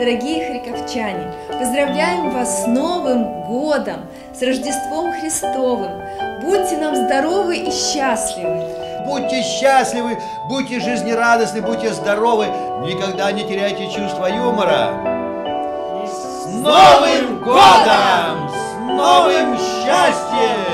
Дорогие харьковчане, поздравляем вас с Новым годом, с Рождеством Христовым. Будьте нам здоровы и счастливы. Будьте счастливы, будьте жизнерадостны, будьте здоровы, никогда не теряйте чувство юмора. С Новым годом! С новым счастьем!